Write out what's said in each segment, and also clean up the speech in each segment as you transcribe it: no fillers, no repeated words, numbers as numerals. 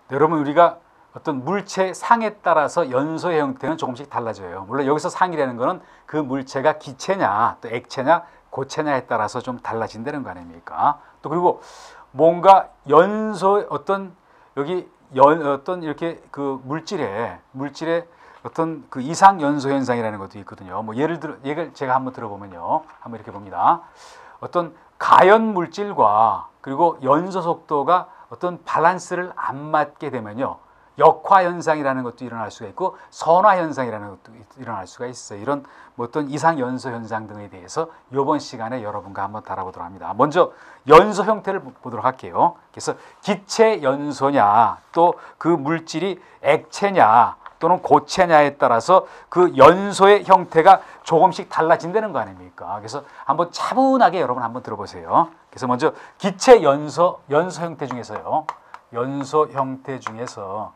여러분 우리가 어떤 물체 상에 따라서 연소의 형태는 조금씩 달라져요. 물론 여기서 상이라는 거는 그 물체가 기체냐 또 액체냐 고체냐에 따라서 좀 달라진다는 거 아닙니까? 또 그리고 뭔가 연소 어떤 여기 어떤 이렇게 그 물질에 어떤 그 이상 연소 현상이라는 것도 있거든요. 뭐 예를 제가 한번 들어보면요. 한번 이렇게 봅니다. 어떤 가연 물질과 그리고 연소 속도가 어떤 밸런스를 안 맞게 되면요. 역화 현상이라는 것도 일어날 수가 있고 선화 현상이라는 것도 일어날 수가 있어요. 이런 뭐 어떤 이상 연소 현상 등에 대해서 이번 시간에 여러분과 한번 다뤄보도록 합니다. 먼저 연소 형태를 보도록 할게요. 그래서 기체 연소냐 또 그 물질이 액체냐 또는 고체냐에 따라서 그 연소의 형태가 조금씩 달라진다는 거 아닙니까? 그래서 한번 차분하게 여러분 한번 들어보세요. 그래서 먼저 기체 연소 형태 중에서요. 연소 형태 중에서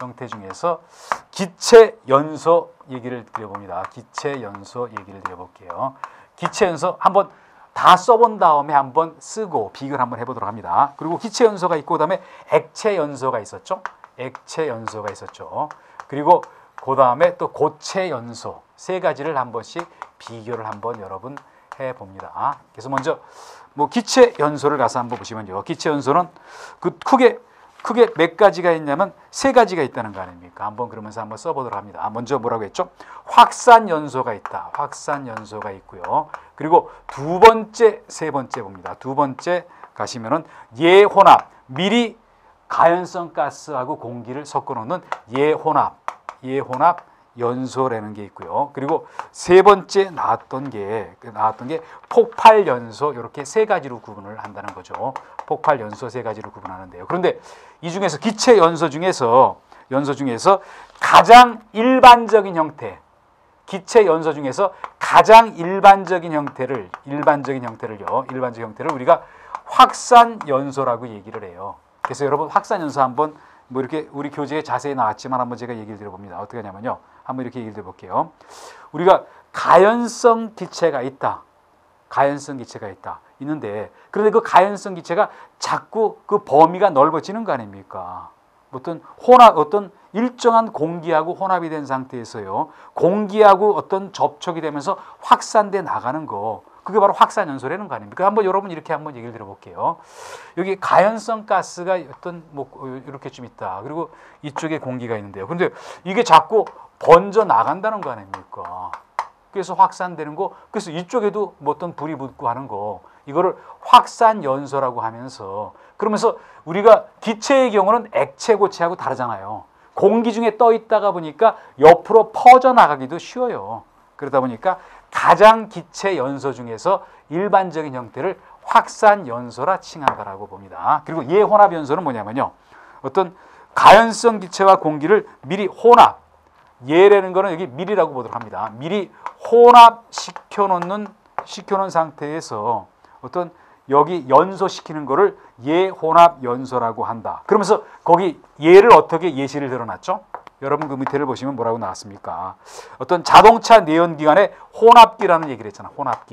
기체 연소 얘기를 드려봅니다. 기체 연소 얘기를 드려볼게요. 기체 연소 한번 다 써본 다음에 한번 쓰고 비교를 한번 해보도록 합니다. 그리고 기체 연소가 있고 그다음에 액체 연소가 있었죠. 액체 연소가 있었죠. 그리고 그 다음에 또 고체 연소 세 가지를 한 번씩 비교를 한번 여러분 해봅니다. 그래서 먼저 뭐 기체 연소를 가서 한번 보시면요. 기체 연소는 그 크게 몇 가지가 있냐면 세 가지가 있다는 거 아닙니까? 한번 그러면서 한번 써보도록 합니다. 먼저 뭐라고 했죠? 확산 연소가 있다. 확산 연소가 있고요. 그리고 두 번째, 세 번째 봅니다. 두 번째 가시면은 예혼합, 미리 가연성 가스하고 공기를 섞어 놓는 예혼합 연소라는 게 있고요. 그리고 세 번째 나왔던 게 폭발 연소 이렇게 세 가지로 구분을 한다는 거죠. 폭발 연소 세 가지로 구분하는데요. 그런데 이 중에서 기체 연소 중에서 가장 일반적인 형태, 기체 연소 중에서 가장 일반적인 형태를 우리가 확산 연소라고 얘기를 해요. 그래서 여러분 확산 연소 한번 뭐 이렇게 우리 교재에 자세히 나왔지만 한번 제가 얘기를 드려봅니다. 어떻게 하냐면요. 한번 이렇게 얘기를 드려볼게요. 우리가 가연성 기체가 있다. 있는데 그런데 그 가연성 기체가 자꾸 그 범위가 넓어지는 거 아닙니까? 어떤 일정한 공기하고 혼합이 된 상태에서요. 공기하고 어떤 접촉이 되면서 확산돼 나가는 거. 그게 바로 확산 연소라는 거 아닙니까? 한번 여러분 이렇게 한번 얘기를 들어볼게요. 여기 가연성 가스가 어떤 뭐 이렇게 좀 있다. 그리고 이쪽에 공기가 있는데요. 근데 이게 자꾸 번져 나간다는 거 아닙니까? 그래서 확산되는 거. 그래서 이쪽에도 뭐 어떤 불이 붙고 하는 거. 이거를 확산 연소라고 하면서 그러면서 우리가 기체의 경우는 액체 고체하고 다르잖아요. 공기 중에 떠 있다가 보니까 옆으로 퍼져 나가기도 쉬워요. 그러다 보니까 가장 기체 연소 중에서 일반적인 형태를 확산 연소라 칭한다라고 봅니다. 그리고 예혼합 연소는 뭐냐면요. 어떤 가연성 기체와 공기를 미리 혼합, 예라는 거는 여기 미리라고 보도록 합니다. 미리 혼합시켜 놓은 상태에서 어떤 여기 연소시키는 거를 예혼합 연소라고 한다. 그러면서 거기 예를 어떻게 예시를 들어놨죠? 여러분 그 밑에를 보시면 뭐라고 나왔습니까? 어떤 자동차 내연기관의 혼합기라는 얘기를 했잖아. 혼합기.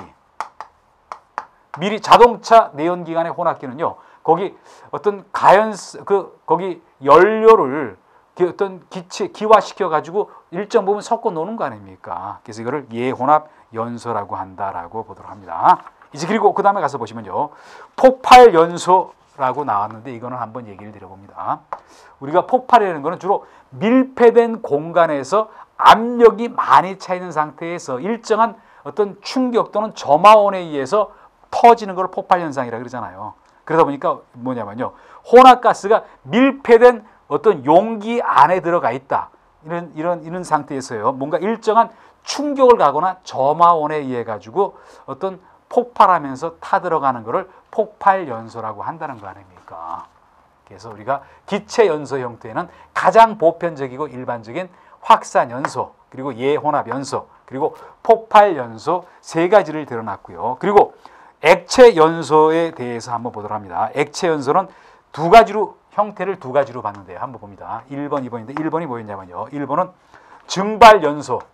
미리 자동차 내연기관의 혼합기는요. 거기 어떤 거기 연료를 어떤 기화시켜 가지고 일정 부분 섞어 놓는 거 아닙니까? 그래서 이거를 예혼합 연소라고 한다라고 보도록 합니다. 이제 그리고 그 다음에 가서 보시면요. 폭발 연소라고 나왔는데 이거는 한번 얘기를 드려봅니다. 우리가 폭발이라는 거는 주로 밀폐된 공간에서 압력이 많이 차 있는 상태에서 일정한 어떤 충격 또는 점화원에 의해서 터지는 걸 폭발 현상이라고 그러잖아요. 그러다 보니까 뭐냐면요. 혼합가스가 밀폐된 어떤 용기 안에 들어가 있다. 이런 상태에서요. 뭔가 일정한 충격을 가거나 점화원에 의해 가지고 어떤 폭발하면서 타들어가는 것을 폭발 연소라고 한다는 거 아닙니까? 그래서 우리가 기체 연소 형태에는 가장 보편적이고 일반적인 확산 연소, 그리고 예혼합 연소, 그리고 폭발 연소 세 가지를 드러났고요. 그리고 액체 연소에 대해서 한번 보도록 합니다. 액체 연소는 형태를 두 가지로 봤는데요. 한번 봅니다. 1번, 2번인데 1번이 뭐였냐면요. 1번은 증발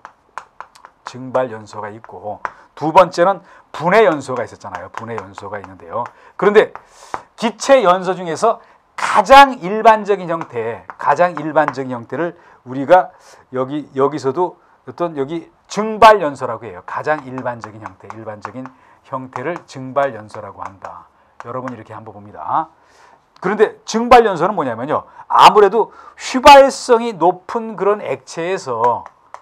연소가 있고 두 번째는 분해 연소가 있었잖아요. 분해 연소가 있는데요. 그런데 기체 연소 중에서 가장 일반적인 형태를 우리가 여기서도 어떤 여기 증발연소라고 해요. 가장 일반적인 형태를 증발연소라고 한다. 여러분 이렇게 한번 봅니다. 그런데 증발연소는 뭐냐면요. 아무래도 휘발성이 높은 그런 액체에서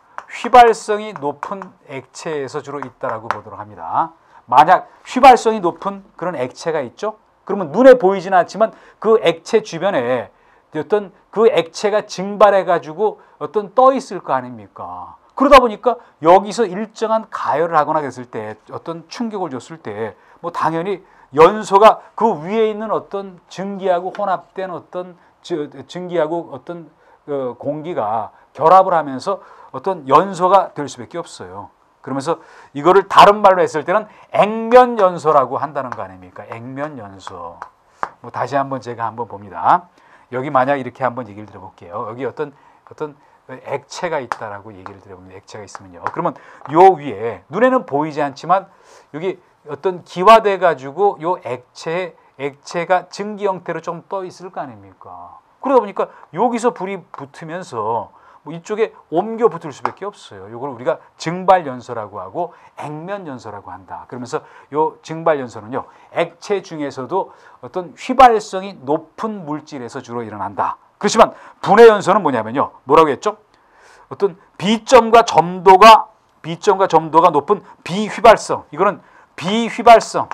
주로 있다라고 보도록 합니다. 만약 휘발성이 높은 그런 액체가 있죠. 그러면 눈에 보이지는 않지만 그 액체 주변에 어떤 그 액체가 증발해가지고 어떤 떠 있을 거 아닙니까? 그러다 보니까 여기서 일정한 가열을 하거나 했을 때 어떤 충격을 줬을 때 뭐 당연히 연소가 그 위에 있는 어떤 증기하고 혼합된 어떤 증기하고 어떤 공기가 결합을 하면서 어떤 연소가 될 수밖에 없어요. 그러면서 이거를 다른 말로 했을 때는 액면연소라고 한다는 거 아닙니까? 액면연소. 뭐 다시 한번 제가 한번 봅니다. 여기 만약 이렇게 한번 얘기를 들어볼게요. 여기 어떤 액체가 있다라고 얘기를 드려봅니다. 액체가 있으면요. 그러면 요 위에 눈에는 보이지 않지만 여기 어떤 기화돼 가지고 요 액체가 증기 형태로 좀 떠 있을 거 아닙니까? 그러다 보니까 여기서 불이 붙으면서 뭐 이쪽에 옮겨 붙을 수밖에 없어요. 이걸 우리가 증발연소라고 하고 액면연소라고 한다. 그러면서 요 증발연소는요, 액체 중에서도 어떤 휘발성이 높은 물질에서 주로 일어난다. 그렇지만 분해연소는 뭐냐면요, 뭐라고 했죠? 어떤 비점과 점도가 높은 비휘발성. 이거는 비휘발성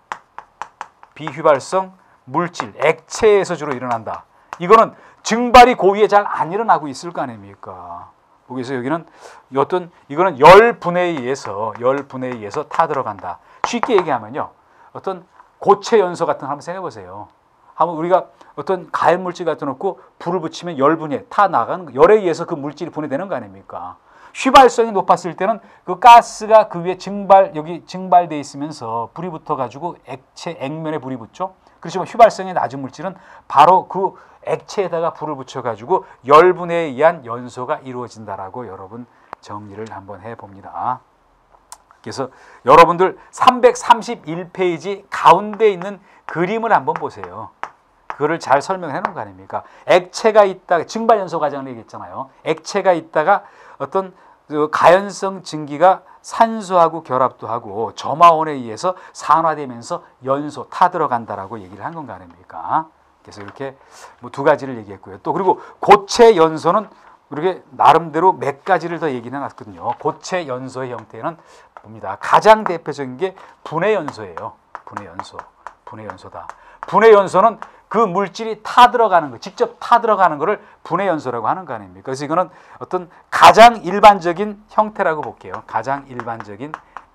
물질, 액체에서 주로 일어난다. 이거는 증발이 그 위에 잘 안 일어나고 있을 거 아닙니까? 그래서 여기는 이거는 열 분해에 의해서 타 들어간다. 쉽게 얘기하면요, 어떤 고체 연소 같은 거 한번 생각해 보세요. 한번 우리가 어떤 가열 물질 갖다 놓고 불을 붙이면 열 분해 타 나가는 거, 열에 의해서 그 물질이 분해되는 거 아닙니까? 휘발성이 높았을 때는 그 가스가 그 위에 증발돼 있으면서 불이 붙어 가지고 액면에 불이 붙죠. 그렇지만 휘발성이 낮은 물질은 바로 그 액체에다가 불을 붙여 가지고 열분해에 의한 연소가 이루어진다라고 여러분 정리를 한번 해 봅니다. 그래서 여러분들 331페이지 가운데 있는 그림을 한번 보세요. 그거를 잘 설명해 놓은 거 아닙니까? 액체가 있다가 증발연소 과정을 얘기했잖아요. 액체가 있다가 어떤 가연성 증기가 산소하고 결합도 하고 점화원에 의해서 산화되면서 연소 타 들어간다라고 얘기를 한 건가 아닙니까? 그래서 이렇게 뭐 두 가지를 얘기했고요. 또 그리고 고체 연소는 이렇게 나름대로 몇 가지를 더 얘기해 놨거든요. 고체 연소의 형태는 봅니다. 가장 대표적인 게 분해 연소예요. 분해 연소다. 분해 연소는 그 물질이 타 들어가는 거, 직접 타 들어가는 거를 분해 연소라고 하는 거 아닙니까? 그래서 이거는 어떤 가장 일반적인 형태라고 볼게요. 가장 일반적인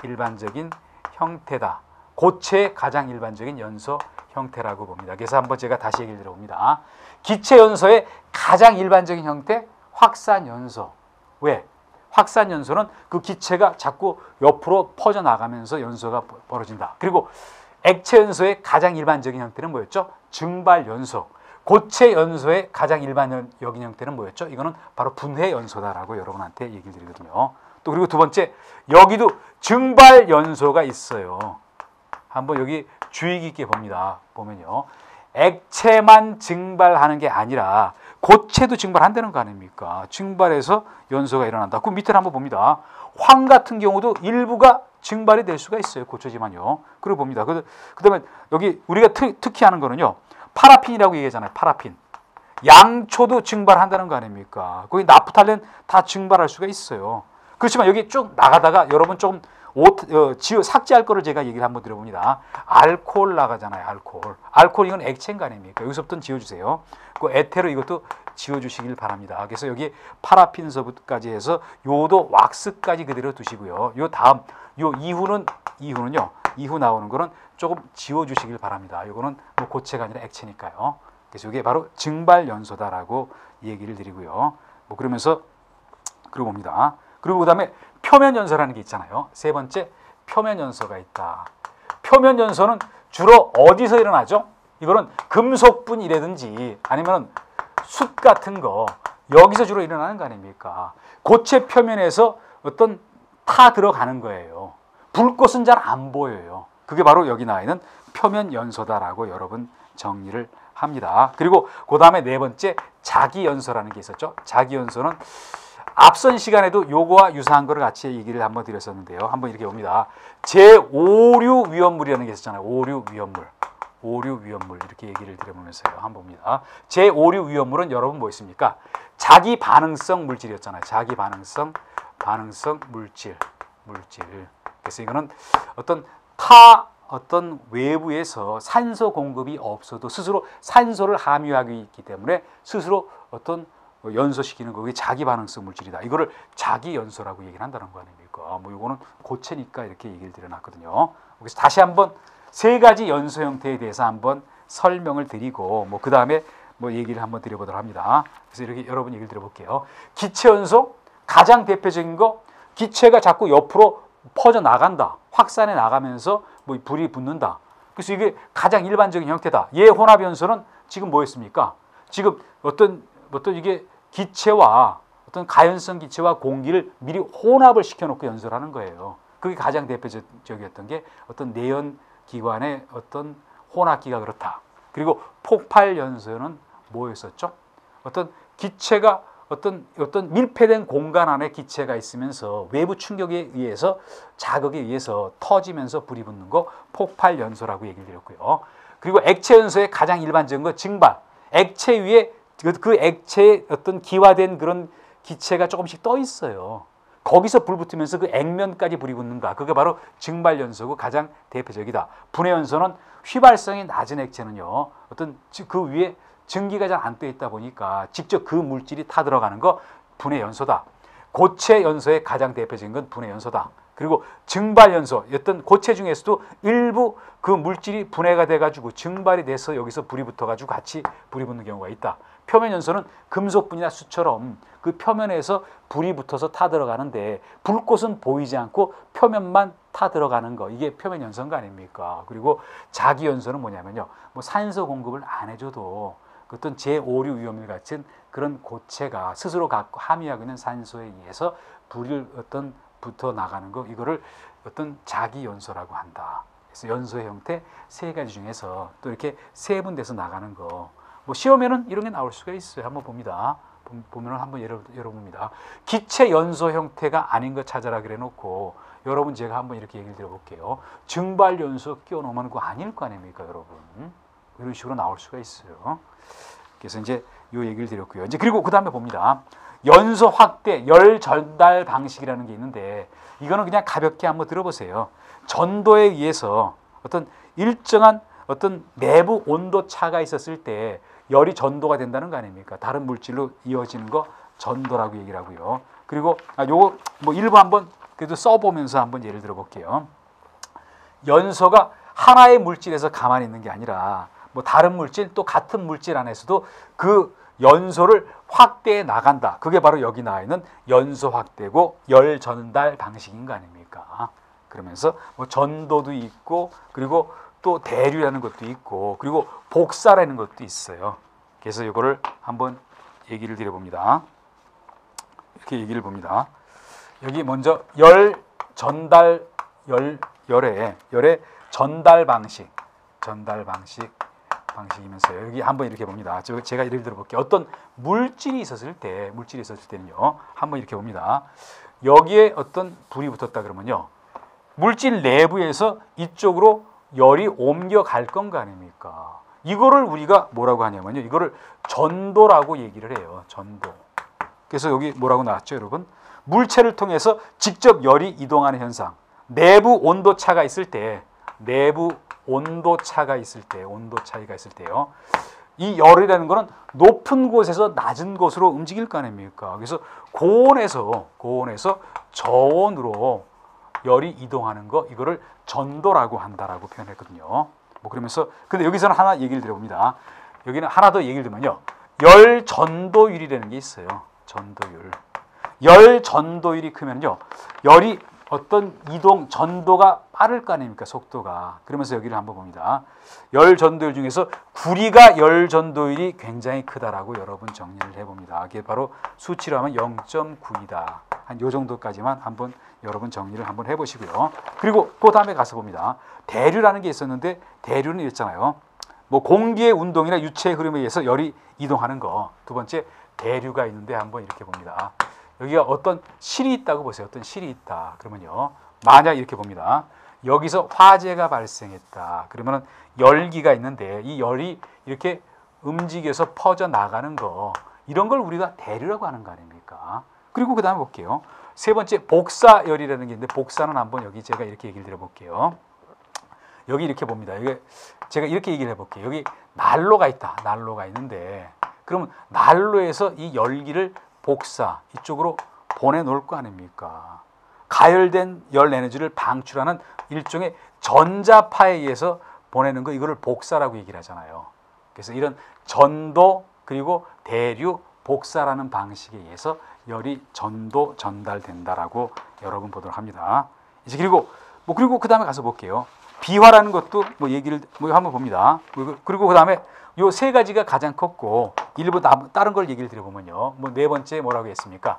형태다. 고체의 가장 일반적인 연소 형태라고 봅니다. 그래서 한번 제가 다시 얘기를 들어봅니다. 기체 연소의 가장 일반적인 형태, 확산 연소. 왜? 확산 연소는 그 기체가 자꾸 옆으로 퍼져 나가면서 연소가 벌어진다. 그리고 액체 연소의 가장 일반적인 형태는 뭐였죠? 증발 연소. 고체 연소의 가장 일반적인 형태는 뭐였죠? 이거는 바로 분해 연소다라고 여러분한테 얘기를 드리거든요. 또 그리고 두 번째, 여기도 증발 연소가 있어요. 한번 여기 주의 깊게 봅니다. 보면요, 액체만 증발하는 게 아니라 고체도 증발한다는 거 아닙니까? 증발해서 연소가 일어난다. 그 밑에 한번 봅니다. 황 같은 경우도 일부가 증발이 될 수가 있어요. 고체지만요. 그리고 봅니다. 그 다음에 여기 우리가 특히 하는 거는요, 파라핀이라고 얘기하잖아요. 파라핀. 양초도 증발한다는 거 아닙니까? 거기 나프탈렌 다 증발할 수가 있어요. 그렇지만 여기 쭉 나가다가 여러분 조금 삭제할 거를 제가 얘기를 한번 드려봅니다. 알코올 나가잖아요. 알코올 이건 액체인 거 아닙니까? 여기서부터는 지워주세요. 그 에테르 이것도 지워주시길 바랍니다. 그래서 여기 파라핀서부터까지 해서 요도 왁스까지 그대로 두시고요. 요 다음 요 이후 나오는 거는 조금 지워주시길 바랍니다. 요거는 뭐 고체가 아니라 액체니까요. 그래서 이게 바로 증발 연소다라고 얘기를 드리고요. 뭐 그러면서 그리고 봅니다. 그리고 그다음에 표면 연소라는 게 있잖아요. 세 번째, 표면 연소가 있다. 표면 연소는 주로 어디서 일어나죠? 이거는 금속분이라든지 아니면 숯 같은 거, 여기서 주로 일어나는 거 아닙니까? 고체 표면에서 어떤 타 들어가는 거예요. 불꽃은 잘 안 보여요. 그게 바로 여기 나와 있는 표면 연소다라고 여러분 정리를 합니다. 그리고 그 다음에 네 번째 자기연소라는 게 있었죠. 자기연소는 앞선 시간에도 요거와 유사한 거를 같이 얘기를 한번 드렸었는데요. 한번 이렇게 봅니다. 제5류 위험물이라는 게 있었잖아요. 5류 위험물. 5류 위험물 이렇게 얘기를 드려보면서요. 한번 봅니다. 제5류 위험물은 여러분 뭐 있습니까? 자기 반응성 물질이었잖아요. 자기 반응성 물질. 그래서 이거는 어떤 외부에서 산소 공급이 없어도 스스로 산소를 함유하고 있기 때문에 스스로 어떤 연소시키는 거기 자기 반응성 물질이다. 이거를 자기 연소라고 얘기를 한다는 거 아닙니까? 뭐 이거는 고체니까 이렇게 얘기를 드려놨거든요. 그래서 다시 한번 세 가지 연소 형태에 대해서 한번 설명을 드리고 뭐 그 다음에 뭐 얘기를 한번 드려보도록 합니다. 그래서 이렇게 여러분 얘기를 드려볼게요. 기체 연소 가장 대표적인 거 기체가 자꾸 옆으로 퍼져 나간다. 확산해 나가면서 뭐 불이 붙는다. 그래서 이게 가장 일반적인 형태다. 얘 혼합 연소는 지금 뭐였습니까? 지금 어떤 이게 기체와 어떤 가연성 기체와 공기를 미리 혼합을 시켜놓고 연소를 하는 거예요. 그게 가장 대표적이었던 게 어떤 내연 기관의 어떤 혼합기가 그렇다. 그리고 폭발 연소는 뭐였었죠? 어떤 기체가 어떤 밀폐된 공간 안에 기체가 있으면서 외부 충격에 의해서 자극에 의해서 터지면서 불이 붙는 거 폭발 연소라고 얘기를 드렸고요. 그리고 액체 연소의 가장 일반적인 거 증발. 액체 위에 그 액체에 어떤 기화된 그런 기체가 조금씩 떠 있어요. 거기서 불 붙으면서 그 액면까지 불이 붙는다. 그게 바로 증발 연소고 가장 대표적이다. 분해 연소는 휘발성이 낮은 액체는요. 어떤 그 위에 증기가 잘 안 떠 있다 보니까 직접 그 물질이 타 들어가는 거 분해 연소다. 고체 연소의 가장 대표적인 건 분해 연소다. 그리고 증발 연소, 어떤 고체 중에서도 일부 그 물질이 분해가 돼가지고 증발이 돼서 여기서 불이 붙어가지고 같이 불이 붙는 경우가 있다. 표면 연소는 금속분이나 수처럼 그 표면에서 불이 붙어서 타 들어가는데 불꽃은 보이지 않고 표면만 타 들어가는 거, 이게 표면 연소인 거 아닙니까? 그리고 자기 연소는 뭐냐면요, 뭐 산소 공급을 안 해줘도 어떤 제5류 위험물 같은 그런 고체가 스스로 갖고 함유하고 있는 산소에 의해서 불을 어떤 붙어 나가는 거, 이거를 어떤 자기 연소라고 한다. 그래서 연소의 형태 세 가지 중에서 또 이렇게 세분돼서 나가는 거. 뭐 시험에는 이런 게 나올 수가 있어요. 한번 봅니다. 보면은 한번 열어봅니다. 기체 연소 형태가 아닌 거 찾아라 그래 놓고 여러분 제가 한번 이렇게 얘기를 드려볼게요. 증발 연소 끼워 넣으면 그거 아닐 거 아닙니까, 여러분? 이런 식으로 나올 수가 있어요. 그래서 이제 이 얘기를 드렸고요. 이제 그리고 그 다음에 봅니다. 연소 확대, 열 전달 방식이라는 게 있는데 이거는 그냥 가볍게 한번 들어보세요. 전도에 의해서 어떤 일정한 어떤 내부 온도 차가 있었을 때 열이 전도가 된다는 거 아닙니까? 다른 물질로 이어지는 거 전도라고 얘기를 하고요. 그리고 요거 뭐 일부 한번 그래도 써보면서 한번 예를 들어볼게요. 연소가 하나의 물질에서 가만히 있는 게 아니라 뭐 다른 물질 또 같은 물질 안에서도 그 연소를 확대해 나간다. 그게 바로 여기 나와 있는 연소 확대고 열 전달 방식인 거 아닙니까? 그러면서 뭐 전도도 있고 그리고 또 대류라는 것도 있고 그리고 복사라는 것도 있어요. 그래서 이거를 한번 얘기를 드려봅니다. 이렇게 얘기를 봅니다. 여기 먼저 열 전달 열의 전달 방식이면서 여기 한번 이렇게 봅니다. 제가 예를 들어 볼게요. 어떤 물질이 있었을 때는요. 한번 이렇게 봅니다. 여기에 어떤 불이 붙었다 그러면요. 물질 내부에서 이쪽으로 열이 옮겨갈 건가 아닙니까? 이거를 우리가 뭐라고 하냐면요. 이거를 전도라고 얘기를 해요. 전도. 그래서 여기 뭐라고 나왔죠, 여러분? 물체를 통해서 직접 열이 이동하는 현상. 내부 온도 차이가 있을 때요. 이 열이라는 거는 높은 곳에서 낮은 곳으로 움직일 거 아닙니까? 그래서 고온에서 저온으로 열이 이동하는 거, 이거를 전도라고 한다라고 표현했거든요. 뭐 그러면서 근데 여기서는 하나 얘기를 드려봅니다. 여기는 하나 더 얘기를 들면요. 열 전도율이라는 게 있어요. 전도율. 열 전도율이 크면요. 열이 어떤 전도가 빠를 거 아닙니까? 속도가. 그러면서 여기를 한번 봅니다. 열 전도율 중에서 구리가 열 전도율이 굉장히 크다라고 여러분 정리를 해봅니다. 이게 바로 수치로 하면 0.9이다. 한 요 정도까지만 한번 여러분 정리를 한번 해보시고요. 그리고 그 다음에 가서 봅니다. 대류라는 게 있었는데 대류는 이랬잖아요. 뭐 공기의 운동이나 유체의 흐름에 의해서 열이 이동하는 거. 두 번째, 대류가 있는데 한번 이렇게 봅니다. 여기가 어떤 실이 있다고 보세요. 어떤 실이 있다. 그러면요. 만약 이렇게 봅니다. 여기서 화재가 발생했다. 그러면은 열기가 있는데 이 열이 이렇게 움직여서 퍼져 나가는 거. 이런 걸 우리가 대류라고 하는 거 아닙니까? 그리고 그 다음에 볼게요. 세 번째, 복사열이라는 게 있는데 복사는 한번 여기 제가 이렇게 얘기를 드려볼게요. 여기 이렇게 봅니다. 이게 제가 이렇게 얘기를 해볼게요. 여기 난로가 있다. 난로가 있는데 그러면 난로에서 이 열기를 복사 이쪽으로 보내놓을 거 아닙니까? 가열된 열 에너지를 방출하는 일종의 전자파에 의해서 보내는 거 이거를 복사라고 얘기를 하잖아요. 그래서 이런 전도 그리고 대류 복사라는 방식에 의해서 열이 전도 전달된다라고 여러분 보도록 합니다. 이제 그리고 그 다음에 가서 볼게요. 비화라는 것도 얘기를 한번 봅니다. 그리고 그 다음에 요 세 가지가 가장 컸고 일부 다른 걸 얘기를 드려보면요. 네 번째 뭐라고 했습니까?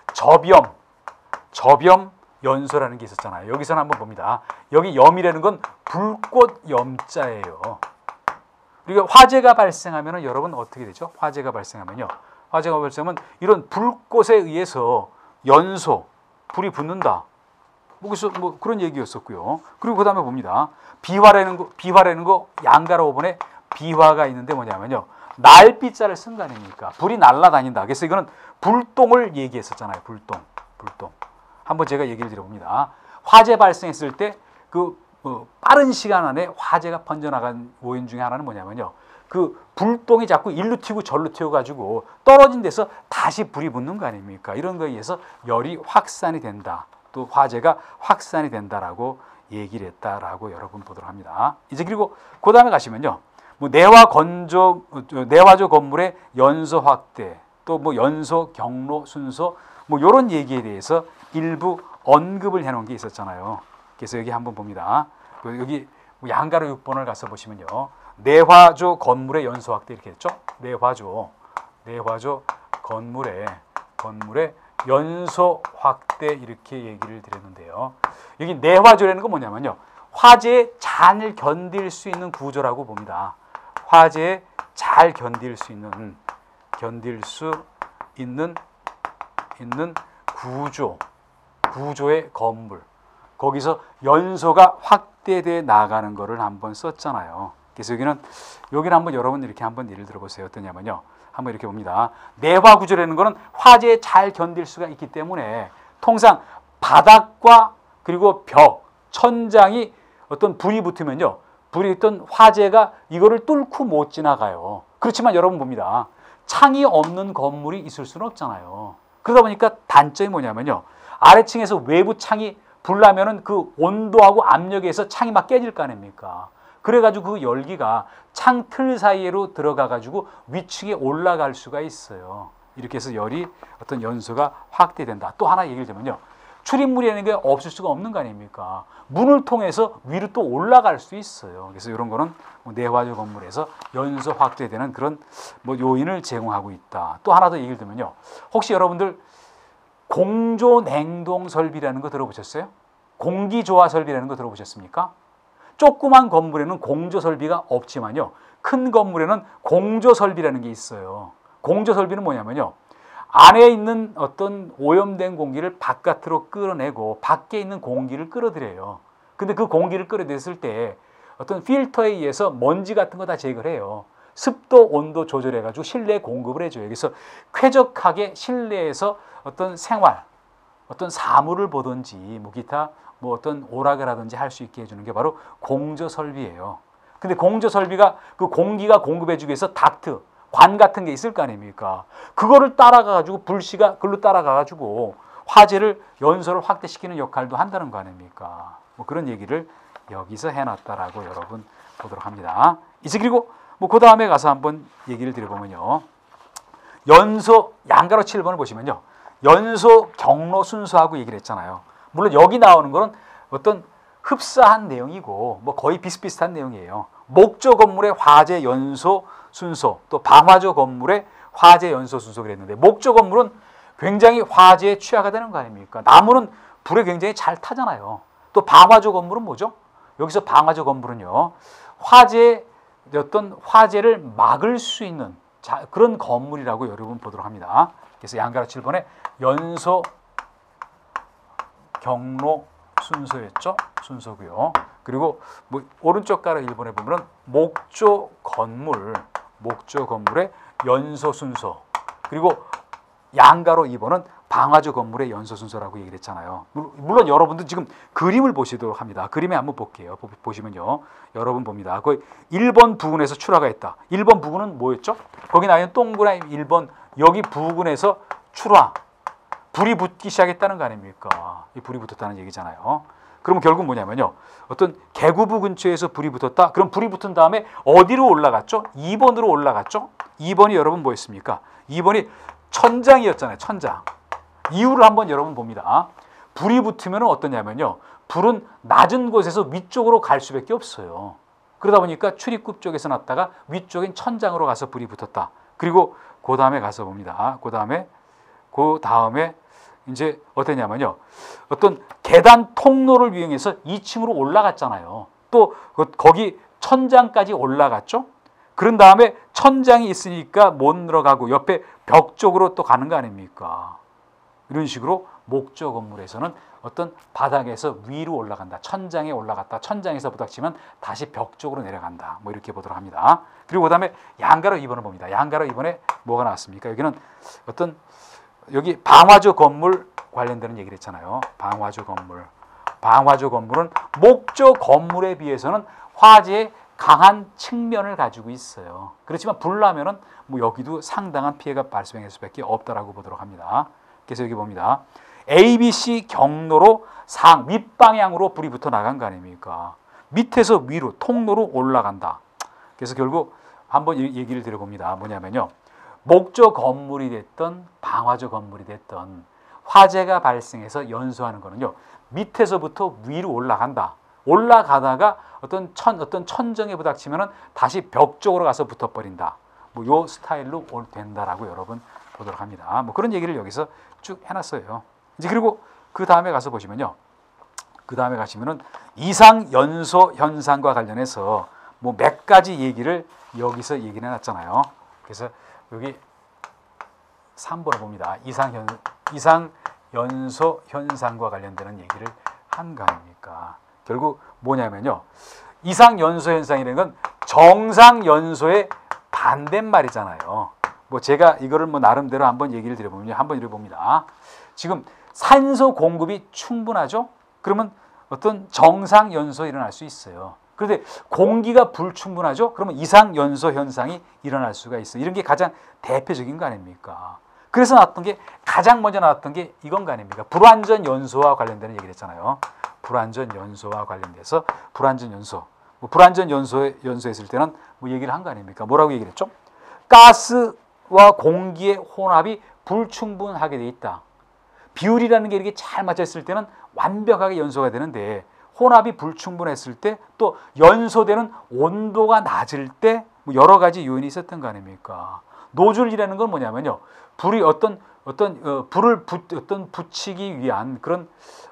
저염 연소라는 게 있었잖아요. 여기서는 한번 봅니다. 여기 염이라는 건 불꽃 염자예요. 그리고 화재가 발생하면 여러분 어떻게 되죠? 화재가 발생하면 이런 불꽃에 의해서 연소, 불이 붙는다. 그래서 그런 얘기였었고요. 그리고 그 다음에 봅니다. 비화라는 거 양가로 5번에 비화가 있는데 뭐냐면요. 날비자를 쓴 거 아닙니까? 불이 날아다닌다. 그래서 이거는 불똥을 얘기했었잖아요. 불똥. 한번 제가 얘기를 드려봅니다. 화재 발생했을 때 빠른 시간 안에 화재가 번져나간 요인 중에 하나는 뭐냐면요. 그 불똥이 자꾸 일로 튀고 절로 튀어가지고 떨어진 데서 다시 불이 붙는 거 아닙니까? 이런 거에 의해서 열이 확산이 된다. 또 화재가 확산이 된다라고 얘기를 했다라고 여러분 보도록 합니다. 이제 그리고 그 다음에 가시면요. 내화조 건물의 연소 확대, 또 연소 경로 순소, 이런 얘기에 대해서 일부 언급을 해놓은 게 있었잖아요. 그래서 여기 한번 봅니다. 여기 양가로 6번을 가서 보시면요. 내화조 건물의 연소 확대 이렇게 했죠. 내화조 건물의 연소 확대 이렇게 얘기를 드렸는데요. 여기 내화조라는 건 뭐냐면요. 화재에 잘 견딜 수 있는 구조라고 봅니다. 화재에 잘 견딜 수 있는 구조의 건물. 거기서 연소가 확대돼 나가는 거를 한번 썼잖아요. 그래서 여기는 한번 여러분 이렇게 한번 예를 들어보세요. 어떠냐면요. 한번 이렇게 봅니다. 내화 구조라는 거는 화재에 잘 견딜 수가 있기 때문에 통상 바닥과 그리고 벽, 천장이 어떤 불이 붙으면요. 불이 있던 화재가 이거를 뚫고 못 지나가요. 그렇지만 여러분 봅니다. 창이 없는 건물이 있을 수는 없잖아요. 그러다 보니까 단점이 뭐냐면요. 아래층에서 외부 창이 불나면은 그 온도하고 압력에 의해서 창이 막 깨질 거 아닙니까? 그래가지고 그 열기가 창 틀 사이로 들어가가지고 위층에 올라갈 수가 있어요. 이렇게 해서 열이 어떤 연소가 확대된다. 또 하나 얘기를 드리면요. 출입물이라는 게 없을 수가 없는 거 아닙니까? 문을 통해서 위로 또 올라갈 수 있어요. 그래서 이런 거는 내화조 건물에서 연소 확대되는 그런 요인을 제공하고 있다. 또 하나 더 얘기를 들면요. 혹시 여러분들 공조 냉동 설비라는 거 들어보셨어요? 공기 조화 설비라는 거 들어보셨습니까? 조그만 건물에는 공조 설비가 없지만요. 큰 건물에는 공조 설비라는 게 있어요. 공조 설비는 뭐냐면요. 안에 있는 어떤 오염된 공기를 바깥으로 끌어내고 밖에 있는 공기를 끌어들여요. 근데 그 공기를 끌어냈을 때 어떤 필터에 의해서 먼지 같은 거 다 제거를 해요. 습도, 온도 조절해가지고 실내에 공급을 해줘요. 그래서 쾌적하게 실내에서 어떤 생활, 어떤 사물을 보든지 기타 어떤 오락을 하든지 할 수 있게 해주는 게 바로 공조 설비예요. 근데 공조 설비가 그 공기가 공급해주기 위해서 닥트, 관 같은 게 있을 거 아닙니까? 그거를 따라가가지고 불씨가 글로 따라가가지고 화재를 연소를 확대시키는 역할도 한다는 거 아닙니까? 그런 얘기를 여기서 해놨다라고 여러분 보도록 합니다. 이제 그리고 그 다음에 가서 한번 얘기를 드려보면요. 연소 양가로 7번을 보시면요. 연소 경로 순서하고 얘기를 했잖아요. 물론 여기 나오는 거는 어떤 흡사한 내용이고 거의 비슷비슷한 내용이에요. 목조 건물의 화재 연소 순서, 또 방화조 건물의 화재 연소 순서 그랬는데 목조 건물은 굉장히 화재에 취약하게 되는 거 아닙니까? 나무는 불에 굉장히 잘 타잖아요. 또 방화조 건물은 뭐죠? 여기서 방화조 건물은요. 화재 어떤 화재를 막을 수 있는 그런 건물이라고 여러분 보도록 합니다. 그래서 양가로 7번에 연소 경로 순서였죠. 순서고요. 그리고 뭐 오른쪽 가로 1번에 보면 목조 건물의 연소 순서. 그리고 양가로 2번은 방화조 건물의 연소 순서라고 얘기를 했잖아요. 물론 여러분들 지금 그림을 보시도록 합니다. 그림에 한번 볼게요. 보시면요. 여러분 봅니다. 그 1번 부근에서 출하가 있다. 1번 부근은 뭐였죠? 거기 나와 있는 동그라미 1번 여기 부근에서 출하. 불이 붙기 시작했다는 거 아닙니까? 이 불이 붙었다는 얘기잖아요. 그러면 결국 뭐냐면요. 어떤 계구부 근처에서 불이 붙었다. 그럼 불이 붙은 다음에 어디로 올라갔죠? 2번으로 올라갔죠? 2번이 여러분 뭐였습니까? 2번이 천장이었잖아요. 천장. 이유를 한번 여러분 봅니다. 불이 붙으면 어떠냐면요. 불은 낮은 곳에서 위쪽으로 갈 수밖에 없어요. 그러다 보니까 출입구 쪽에서 났다가 위쪽인 천장으로 가서 불이 붙었다. 그리고 그 다음에 가서 봅니다. 그 다음에 이제 어떠냐면요. 어떤 계단 통로를 이용해서 2층으로 올라갔잖아요. 또 거기 천장까지 올라갔죠. 그런 다음에 천장이 있으니까 못 들어가고 옆에 벽 쪽으로 또 가는 거 아닙니까? 이런 식으로 목조 건물에서는 어떤 바닥에서 위로 올라간다. 천장에 올라갔다. 천장에서 부닥치면 다시 벽 쪽으로 내려간다. 뭐 이렇게 보도록 합니다. 그리고 그다음에 양가로 2번을 봅니다. 양가로 2번에 뭐가 나왔습니까? 여기는 어떤 여기 방화조 건물 관련되는 얘기를 했잖아요. 방화조 건물. 방화조 건물은 목조 건물에 비해서는 화재의 강한 측면을 가지고 있어요. 그렇지만 불 나면은 뭐 여기도 상당한 피해가 발생할 수밖에 없다라고 보도록 합니다. 그래서 여기 봅니다. ABC 경로로 윗방향으로 불이 붙어 나간 거 아닙니까? 밑에서 위로 통로로 올라간다. 그래서 결국 한번 얘기를 드려봅니다. 뭐냐면요. 목조 건물이 됐던 방화조 건물이 됐던 화재가 발생해서 연소하는 거는요. 밑에서부터 위로 올라간다. 올라가다가 어떤 천정에 부닥치면은 다시 벽 쪽으로 가서 붙어버린다. 뭐 요 스타일로 된다라고 여러분 보도록 합니다. 뭐 그런 얘기를 여기서 쭉 해놨어요. 이제 그리고 그 다음에 가서 보시면요. 그 다음에 가시면은 이상 연소 현상과 관련해서 뭐 몇 가지 얘기를 여기서 얘기를 해놨잖아요. 그래서 여기 3번을 봅니다. 이상 연소 현상과 관련되는 얘기를 한 거 아닙니까? 결국 뭐냐면요. 이상 연소 현상이라는 건 정상 연소의 반대말이잖아요. 뭐 제가 이거를 뭐 나름대로 한번 얘기를 드려보면요. 한번 읽어봅니다. 지금 산소 공급이 충분하죠? 그러면 어떤 정상 연소 일어날 수 있어요. 그런데 공기가 불충분하죠? 그러면 이상 연소 현상이 일어날 수가 있어요. 이런 게 가장 대표적인 거 아닙니까? 그래서 가장 먼저 나왔던 게 이건 거 아닙니까? 불완전 연소와 관련되는 얘기를 했잖아요. 불완전 연소와 관련돼서 불완전 연소. 불완전 연소했을 때는 뭐 얘기를 한 거 아닙니까? 뭐라고 얘기를 했죠? 가스와 공기의 혼합이 불충분하게 돼 있다. 비율이라는 게 이렇게 잘 맞춰 있을 때는 완벽하게 연소가 되는데 혼합이 불충분했을 때 또 연소되는 온도가 낮을 때 뭐 여러 가지 요인이 있었던 거 아닙니까? 노즐이라는 건 뭐냐면요. 불이 불을 붙이기 위한 그런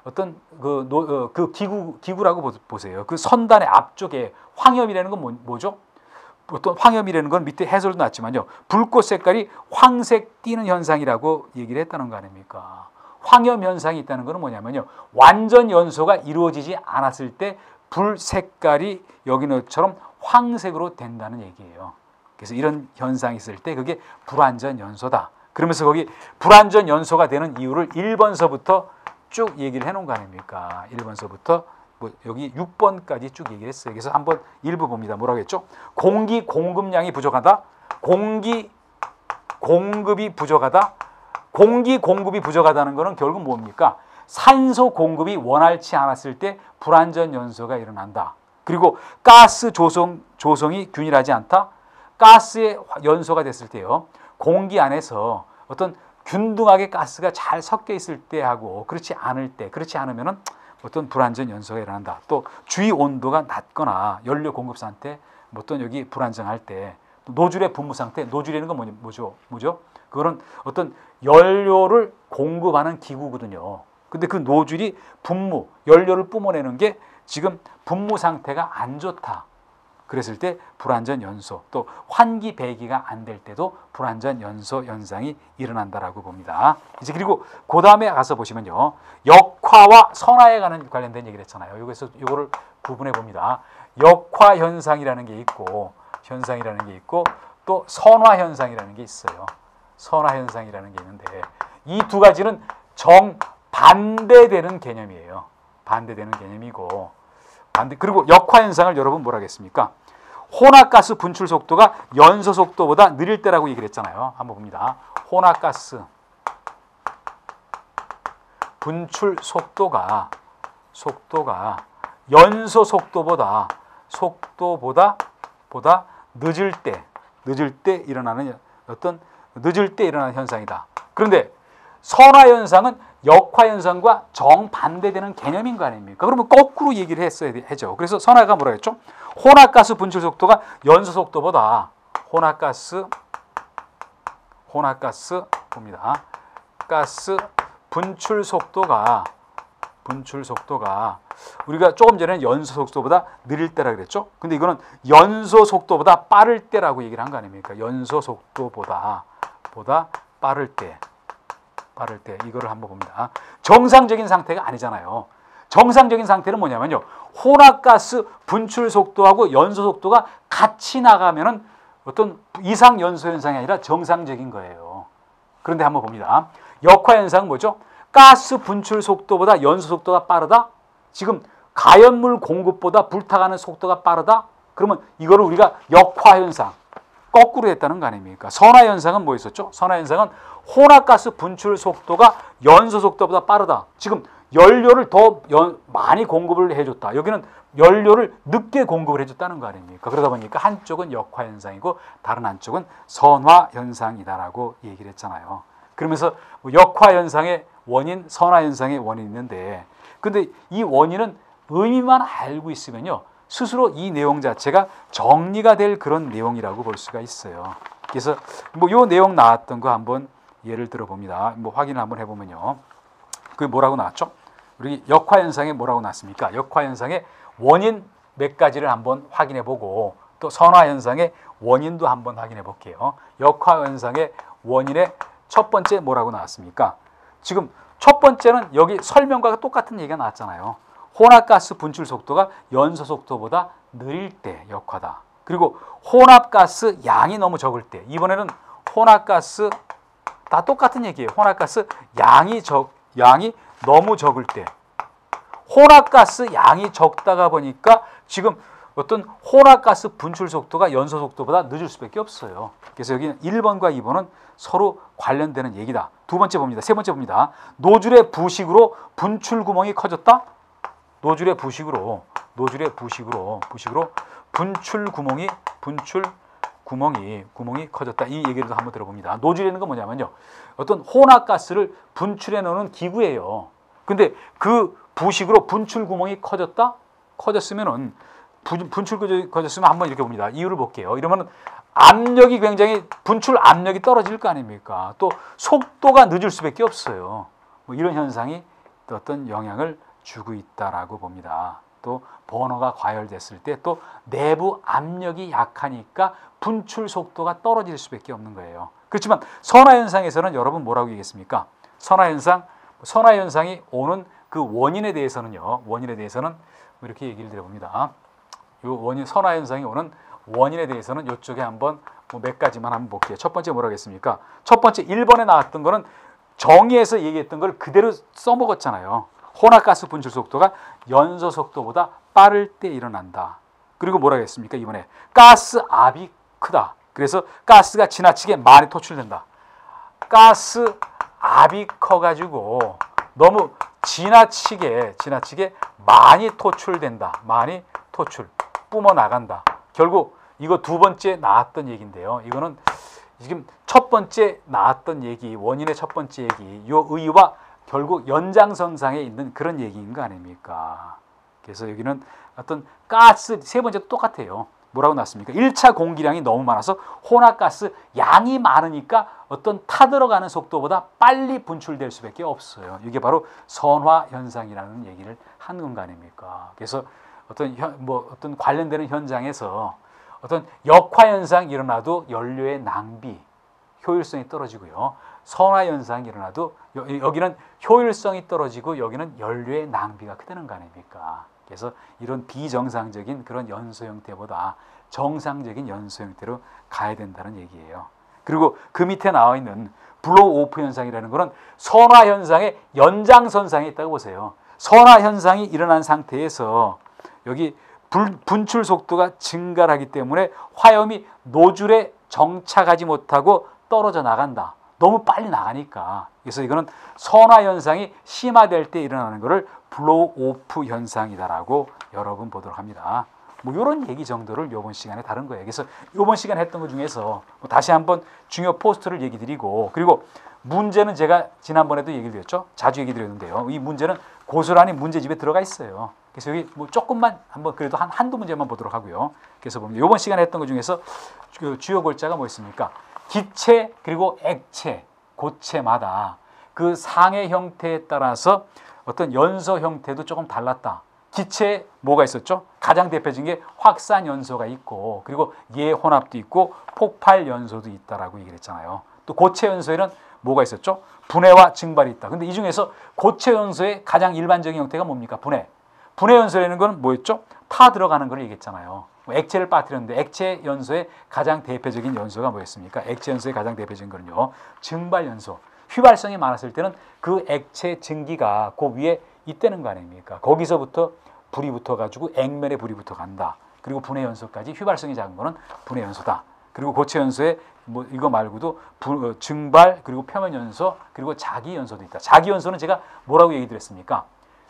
그 기구라고 보세요. 그 선단의 앞쪽에 황염이라는 건 뭐죠? 어떤 황염이라는 건 밑에 해설도 났지만요. 불꽃 색깔이 황색 띠는 현상이라고 얘기를 했다는 거 아닙니까? 황염 현상이 있다는 것은 뭐냐면요. 완전 연소가 이루어지지 않았을 때 불 색깔이 여기처럼 황색으로 된다는 얘기예요. 그래서 이런 현상이 있을 때 그게 불완전 연소다. 그러면서 거기 불완전 연소가 되는 이유를 1번서부터 쭉 얘기를 해놓은 거 아닙니까? 1번서부터 뭐 여기 6번까지 쭉 얘기를 했어요. 그래서 한번 일부 봅니다. 뭐라고 했죠? 공기 공급량이 부족하다. 공기 공급이 부족하다. 공기 공급이 부족하다는 것은 결국 뭡니까? 산소 공급이 원활치 않았을 때 불완전 연소가 일어난다. 그리고 가스 조성이 균일하지 않다. 가스의 연소가 됐을 때요. 공기 안에서 어떤 균등하게 가스가 잘 섞여 있을 때하고 그렇지 않으면은 어떤 불완전 연소가 일어난다. 또 주위 온도가 낮거나 연료 공급 상태, 어떤 여기 불안정할 때 노즐의 분무 상태, 노즐이라는 건 뭐죠? 그거는 어떤 연료를 공급하는 기구거든요. 근데 그 노즐이 연료를 뿜어내는 게 지금 분무 상태가 안 좋다. 그랬을 때 불완전 연소, 또 환기 배기가 안 될 때도 불완전 연소 현상이 일어난다라고 봅니다. 이제 그리고 그 다음에 가서 보시면요, 역화와 선화에 관련된 얘기를 했잖아요. 여기서 이거를 구분해 봅니다. 역화 현상이라는 게 있고 또 선화 현상이라는 게 있어요. 선화 현상이라는 게 있는데 이 두 가지는 정반대되는 개념이에요. 반대되는 개념이고 그리고 역화 현상을 여러분 뭐라 하겠습니까? 혼합가스 분출 속도가 연소 속도보다 느릴 때라고 얘기를 했잖아요. 한번 봅니다. 혼합가스 분출 속도가 연소 속도보다 늦을 때 일어나는 현상이다. 그런데 선화 현상은 역화 현상과 정반대되는 개념인 거 아닙니까? 그러면 거꾸로 얘기를 했어야 되죠. 그래서 선화가 뭐라 했죠? 혼합가스 분출 속도가 연소 속도보다 혼합가스 봅니다. 가스 분출 속도가 우리가 조금 전에 연소 속도보다 느릴 때라 그랬죠? 근데 이거는 연소 속도보다 빠를 때라고 얘기를 한 거 아닙니까? 연소 속도보다 빠를 때 이거를 한번 봅니다. 정상적인 상태가 아니잖아요. 정상적인 상태는 뭐냐면요, 혼합가스 분출 속도하고 연소 속도가 같이 나가면은 어떤 이상 연소 현상이 아니라 정상적인 거예요. 그런데 한번 봅니다. 역화 현상은 뭐죠? 가스 분출 속도보다 연소 속도가 빠르다? 지금 가연물 공급보다 불타가는 속도가 빠르다? 그러면 이거를 우리가 역화 현상, 거꾸로 했다는 거 아닙니까? 선화 현상은 뭐 있었죠? 선화 현상은 혼합가스 분출 속도가 연소 속도보다 빠르다. 지금 연료를 더 많이 공급을 해줬다. 여기는 연료를 늦게 공급을 해줬다는 거 아닙니까? 그러다 보니까 한쪽은 역화 현상이고 다른 한쪽은 선화 현상이다라고 얘기를 했잖아요. 그러면서 역화 현상의 원인, 선화 현상의 원인이 있는데, 근데 이 원인은 의미만 알고 있으면요, 스스로 이 내용 자체가 정리가 될 그런 내용이라고 볼 수가 있어요. 그래서 요 내용 나왔던 거 한번 예를 들어 봅니다. 확인을 한번 해보면요, 그게 뭐라고 나왔죠? 우리 역화 현상에 뭐라고 나왔습니까? 역화 현상의 원인 몇 가지를 한번 확인해 보고 또 선화 현상의 원인도 한번 확인해 볼게요. 역화 현상의 원인의 첫 번째 뭐라고 나왔습니까? 지금 첫 번째는 여기 설명과 똑같은 얘기가 나왔잖아요. 혼합가스 분출 속도가 연소 속도보다 느릴 때 역화다. 그리고 혼합가스 양이 너무 적을 때, 이번에는 혼합가스 다 똑같은 얘기예요. 혼합가스 양이 너무 적을 때, 혼합가스 양이 적다가 보니까 지금 어떤 혼합가스 분출 속도가 연소 속도보다 늦을 수밖에 없어요. 그래서 여기는 1번과 2번은 서로 관련되는 얘기다. 두 번째 봅니다. 세 번째 봅니다. 노즐의 부식으로 분출 구멍이 커졌다. 노즐의 부식으로 분출 구멍이 커졌다. 이 얘기를 한번 들어봅니다. 노즐이라는 건 뭐냐면요, 어떤 혼합가스를 분출해 놓는 기구예요. 근데 그 부식으로 분출 구멍이 커졌으면은 커졌으면 한번 이렇게 봅니다. 이유를 볼게요. 이러면 압력이 굉장히, 분출 압력이 떨어질 거 아닙니까? 또 속도가 늦을 수밖에 없어요. 이런 현상이 어떤 영향을 주고 있다라고 봅니다. 또 버너가 과열됐을 때 또 내부 압력이 약하니까 분출 속도가 떨어질 수밖에 없는 거예요. 그렇지만 선화 현상에서는 여러분 뭐라고 얘기했습니까? 선화 현상이 오는 그 원인에 대해서는 이렇게 얘기를 드려봅니다. 요 선화 현상이 오는 원인에 대해서는 이쪽에 한번 몇 가지만 한번 볼게요. 첫 번째 뭐라고 했습니까? 첫 번째 1번에 나왔던 거는 정의에서 얘기했던 걸 그대로 써먹었잖아요. 혼합가스 분출 속도가 연소 속도보다 빠를 때 일어난다. 그리고 뭐라고 했습니까? 이번에 가스 압이 크다. 그래서 가스가 지나치게 많이 토출된다. 가스 압이 커가지고 너무 지나치게 많이 토출된다. 많이 뿜어나간다. 결국 이거 두 번째 나왔던 얘기인데요. 이거는 지금 첫 번째 나왔던 얘기, 원인의 첫 번째 얘기, 요 의의와 결국 연장선상에 있는 그런 얘기인 거 아닙니까? 그래서 여기는 어떤 가스, 세 번째도 똑같아요. 뭐라고 나왔습니까? 1차 공기량이 너무 많아서 혼합가스 양이 많으니까 어떤 타들어가는 속도보다 빨리 분출될 수밖에 없어요. 이게 바로 선화 현상이라는 얘기를 하는 거 아닙니까? 그래서 어떤 관련되는 현장에서 어떤 역화 현상이 일어나도 연료의 낭비, 효율성이 떨어지고요. 선화 현상이 일어나도 여기는 효율성이 떨어지고 여기는 연료의 낭비가 크다는 거 아닙니까? 그래서 이런 비정상적인 그런 연소 형태보다 정상적인 연소 형태로 가야 된다는 얘기예요. 그리고 그 밑에 나와 있는 블로우 오프 현상이라는 것은 선화 현상의 연장선상에 있다고 보세요. 선화 현상이 일어난 상태에서 여기 분출 속도가 증가하기 때문에 화염이 노즐에 정착하지 못하고 떨어져 나간다. 너무 빨리 나가니까. 그래서 이거는 선화 현상이 심화될 때 일어나는 것을 블로우 오프 현상이다라고 여러분 보도록 합니다. 뭐 이런 얘기 정도를 이번 시간에 다룬 거예요. 그래서 이번 시간에 했던 것 중에서 다시 한번 중요 포스트를 얘기 드리고, 그리고 문제는 제가 지난번에도 얘기를 드렸죠. 자주 얘기 드렸는데요. 이 문제는 고스란히 문제집에 들어가 있어요. 그래서 여기 뭐 조금만 한번 그래도 한두 문제만 보도록 하고요. 그래서 보면 이번 시간에 했던 것 중에서 주요 골자가 뭐 있습니까? 기체 그리고 액체, 고체마다 그 상해 형태에 따라서 어떤 연소 형태도 조금 달랐다. 기체에 뭐가 있었죠? 가장 대표적인 게 확산 연소가 있고, 그리고 예혼합도 있고 폭발 연소도 있다라고 얘기를 했잖아요. 또 고체 연소에는 뭐가 있었죠? 분해와 증발이 있다. 근데 이 중에서 고체 연소의 가장 일반적인 형태가 뭡니까? 분해. 분해 연소라는 건 뭐였죠? 타 들어가는 걸 얘기했잖아요. 액체를 빠뜨렸는데 액체 연소의 가장 대표적인 연소가 뭐였습니까? 액체 연소의 가장 대표적인 거는요, 증발 연소. 휘발성이 많았을 때는 그 액체 증기가 그 위에 있다는 거 아닙니까? 거기서부터 불이 붙어가지고 액면에 불이 붙어 간다. 그리고 분해 연소까지 휘발성이 작은 거는 분해 연소다. 그리고 고체 연소에 뭐 이거 말고도 증발, 그리고 표면 연소, 그리고 자기 연소도 있다. 자기 연소는 제가 뭐라고 얘기 드렸습니까?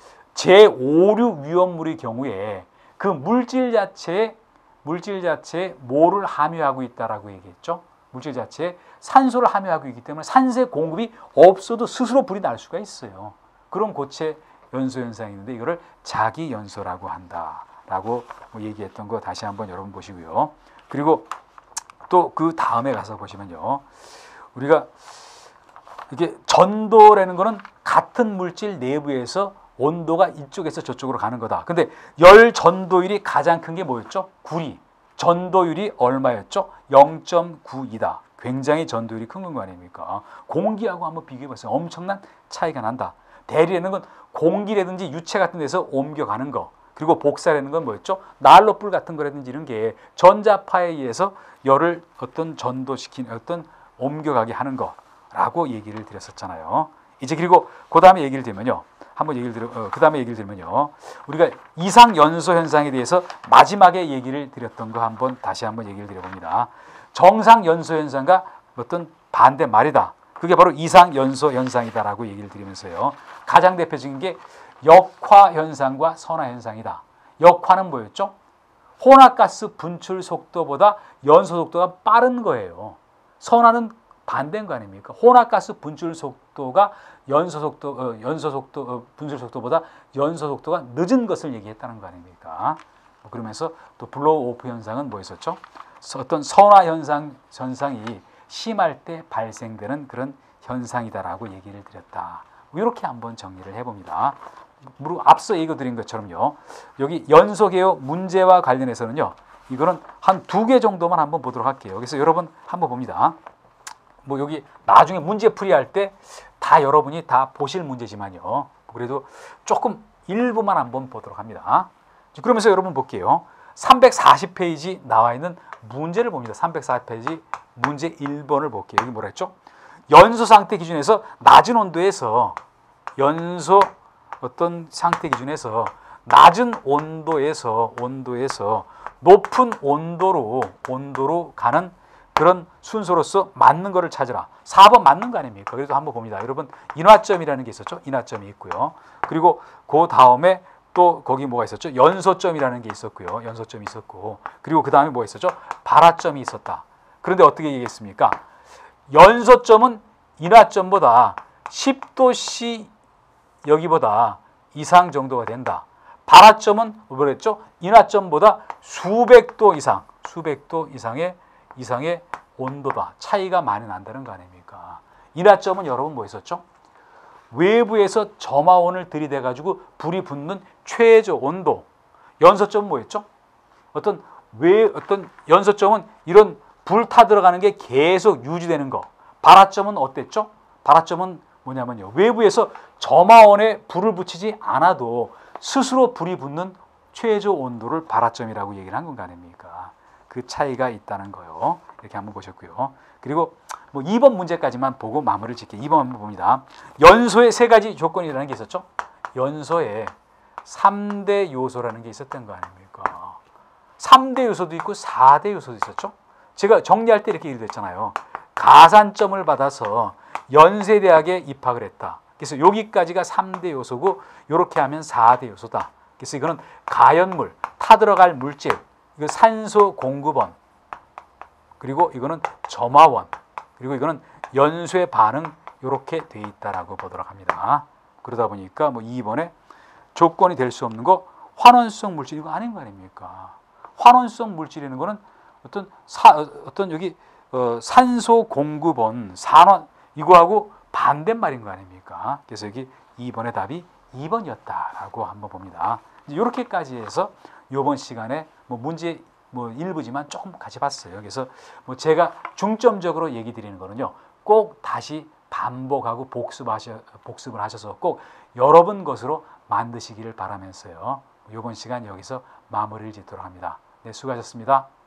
제5류 위험물의 경우에 그 물질 자체에 뭐를 함유하고 있다라고 얘기했죠. 물질 자체에 산소를 함유하고 있기 때문에 산소의 공급이 없어도 스스로 불이 날 수가 있어요. 그런 고체 연소 현상이 있는데 이거를 자기 연소라고 한다라고 얘기했던 거 다시 한번 여러분 보시고요. 그리고 또 그 다음에 가서 보시면요, 우리가 이게 전도라는 거는 같은 물질 내부에서 온도가 이쪽에서 저쪽으로 가는 거다. 근데 열 전도율이 가장 큰 게 뭐였죠? 구리. 전도율이 얼마였죠? 0.92다. 굉장히 전도율이 큰 거 아닙니까? 공기하고 한번 비교해 보세요. 엄청난 차이가 난다. 대리라는 건 공기라든지 유체 같은 데서 옮겨가는 거. 그리고 복사라는 건 뭐였죠? 난로불 같은 거라든지 이런 게 전자파에 의해서 열을 어떤 전도시키는, 어떤 옮겨가게 하는 거라고 얘기를 드렸었잖아요. 이제 그리고 그 다음에 얘기를 드리면요. 그 다음에 얘기를 드리면요. 우리가 이상 연소 현상에 대해서 마지막에 얘기를 드렸던 거 다시 한번 얘기를 드려봅니다. 정상 연소 현상과 어떤 반대 말이다. 그게 바로 이상 연소 현상이다라고 얘기를 드리면서요. 가장 대표적인 게 역화 현상과 선화 현상이다. 역화는 뭐였죠? 혼합가스 분출 속도보다 연소 속도가 빠른 거예요. 선화는 반대인 거 아닙니까? 혼합가스 분출 속도가 분출 속도보다 연소 속도가 늦은 것을 얘기했다는 거 아닙니까? 그러면서 또 블로우 오프 현상은 뭐였었죠? 어떤 선화 현상이 심할 때 발생되는 그런 현상이다라고 얘기를 드렸다. 이렇게 한번 정리를 해봅니다. 앞서 얘기 드린 것처럼요, 여기 연소개요 문제와 관련해서는요, 이거는 한 2개 정도만 한번 보도록 할게요. 그래서 여러분 한번 봅니다. 뭐 여기 나중에 문제 풀이할 때 다 여러분이 다 보실 문제지만요, 그래도 조금 일부만 한번 보도록 합니다. 그러면서 여러분 볼게요. 340페이지 나와 있는 문제를 봅니다. 340페이지 문제 1번을 볼게요. 여기 뭐라 했죠? 연소 상태 기준에서 낮은 온도에서 낮은 온도에서 높은 온도로 가는 그런 순서로서 맞는 거를 찾으라. 4번 맞는 거 아닙니까? 그래도 한번 봅니다. 여러분, 인화점이라는 게 있었죠? 인화점이 있고요. 그리고 그 다음에 또 거기 뭐가 있었죠? 연소점이라는 게 있었고요. 연소점이 있었고, 그리고 그 다음에 뭐가 있었죠? 발화점이 있었다. 그런데 어떻게 얘기했습니까? 연소점은 인화점보다 10도씨 여기보다 이상 정도가 된다. 발화점은 뭐랬죠? 인화점보다 수백 도 이상의 온도다. 차이가 많이 난다는 거 아닙니까? 인화점은 여러분 뭐 있었죠? 외부에서 점화원을 들이대가지고 불이 붙는 최저 온도. 연소점은 뭐였죠? 어떤 왜 어떤 연소점은 이런 불 타 들어가는 게 계속 유지되는 거. 발화점은 어땠죠? 발화점은 뭐냐면요. 외부에서 점화원에 불을 붙이지 않아도 스스로 불이 붙는 최저 온도를 발화점이라고 얘기를 한 건 아닙니까? 그 차이가 있다는 거요. 이렇게 한번 보셨고요. 그리고 뭐 2번 문제까지만 보고 마무리를 짓게. 2번 한번 봅니다. 연소의 세 가지 조건이라는 게 있었죠. 연소에 3대 요소라는 게 있었던 거 아닙니까? 3대 요소도 있고 4대 요소도 있었죠. 제가 정리할 때 이렇게 얘기했잖아요. 가산점을 받아서 연세대학에 입학을 했다. 그래서 여기까지가 3대 요소고 이렇게 하면 4대 요소다. 그래서 이거는 가연물, 타들어갈 물질, 이거 산소 공급원, 그리고 이거는 점화원, 그리고 이거는 연소의 반응 이렇게 돼 있다라고 보도록 합니다. 그러다 보니까 뭐 2번에 조건이 될 수 없는 거 환원성 물질 이거 아닌 거 아닙니까? 환원성 물질이라는 거는 어떤 여기 산소 공급원, 산원 이거하고 반대말인 거 아닙니까? 그래서 여기 2번의 답이 2번이었다라고 한번 봅니다. 이렇게까지 해서 이번 시간에 뭐 문제 뭐 일부지만 조금 같이 봤어요. 그래서 뭐 제가 중점적으로 얘기 드리는 거는요. 꼭 다시 반복하고 복습을 하셔서 꼭 여러분 것으로 만드시기를 바라면서요. 이번 시간 여기서 마무리를 짓도록 합니다. 네, 수고하셨습니다.